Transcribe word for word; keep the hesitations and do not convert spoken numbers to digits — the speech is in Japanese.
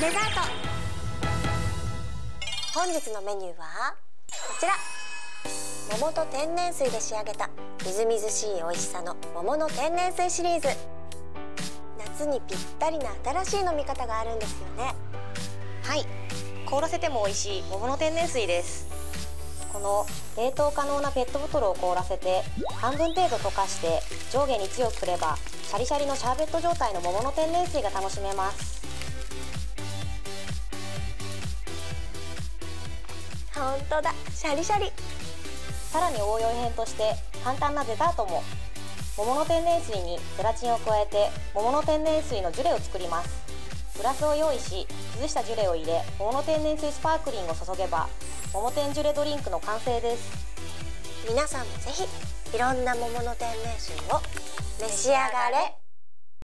デザート。本日のメニューはこちら、桃と天然水で仕上げたみずみずしい美味しさの桃の天然水シリーズ。夏にぴったりな新しい飲み方があるんですよね。 はい、凍らせても美味しい桃の天然水です。この冷凍可能なペットボトルを凍らせて半分程度溶かして上下に強く振れば、シャリシャリのシャーベット状態の桃の天然水が楽しめます。 ほんとだ、シャリシャリ。 さらに応用編として簡単なデザートも。桃の天然水にゼラチンを加えて桃の天然水のジュレを作ります。グラスを用意し、崩したジュレを入れ、桃の天然水スパークリングを注げば桃天ジュレドリンクの完成です。 皆さんもぜひいろんな桃の天然水を召し上がれ。